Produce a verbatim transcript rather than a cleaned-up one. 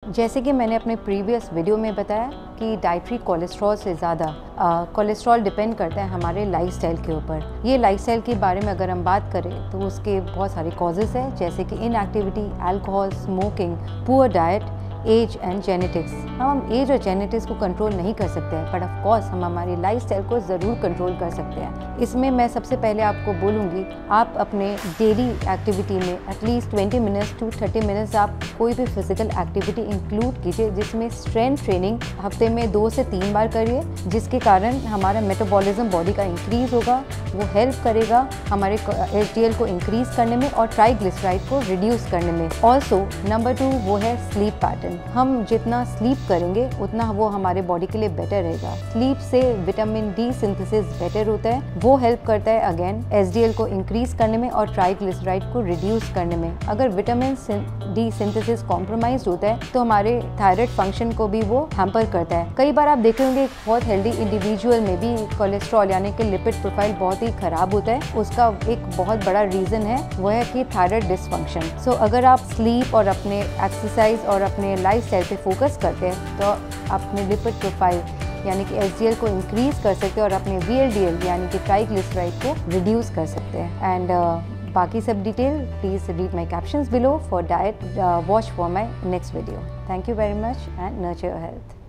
जैसे कि मैंने अपने प्रीवियस वीडियो में बताया कि डाइटरी कोलेस्ट्रॉल से ज़्यादा कोलेस्ट्रॉल डिपेंड करता है हमारे लाइफस्टाइल के ऊपर। ये लाइफस्टाइल के बारे में अगर हम बात करें तो उसके बहुत सारे कॉजेज़ हैं, जैसे कि inactivity, alcohol, smoking, poor diet, age and genetics. हम एज और जेनेटिक्स को कंट्रोल नहीं कर सकते हैं, बट ऑफ कोर्स हम हमारी लाइफस्टाइल को ज़रूर कंट्रोल कर सकते हैं। इसमें मैं सबसे पहले आपको बोलूँगी, आप अपने डेली एक्टिविटी में at least twenty minutes to thirty minutes आप कोई भी फिजिकल एक्टिविटी इंक्लूड कीजिए, जिसमें स्ट्रेंथ ट्रेनिंग हफ्ते में दो से तीन बार करिए, जिसके कारण हमारा मेटाबॉलिज्म बॉडी का इंक्रीज़ होगा। वो हेल्प करेगा हमारे एच डी एल को इंक्रीज़ करने में और ट्राइग्लिसराइड को रिड्यूस करने में। ऑल्सो नंबर टू वो है स्लीप पैटर्न। हम जितना स्लीप करेंगे उतना वो हमारे बॉडी के लिए बेटर रहेगा। स्लीप से विटामिन डी सिंथेसिस बेटर होता है, वो हेल्प करता है अगेन एच डी एल को इंक्रीज करने में और ट्राइग्लिसराइड को रिड्यूस करने में। अगर विटामिन डी सिंथेसिस कॉम्प्रोमाइज होता है तो हमारे थायराइड फंक्शन को भी वो हैम्पर करता है। कई बार आप देखे होंगे बहुत हेल्दी इंडिविजुअल में भी कोलेस्ट्रॉल यानी कि लिपिड प्रोफाइल बहुत ही खराब होता है। उसका एक बहुत बड़ा रीज़न है वो है कि थायराइड डिसफंक्शन। सो अगर आप स्लीप और अपने एक्सरसाइज और अपने लाइफस्टाइल पे फोकस करते हैं तो अपने लिपिड प्रोफाइल यानी कि एच डी एल को इंक्रीज़ कर सकते हैं और अपने वी एल डी एल यानी कि ट्राइग्लिसराइड को रिड्यूस कर सकते हैं। एंड uh, बाकी सब detail please read my captions below for diet watch for my next video. Thank you very much and nurture your health.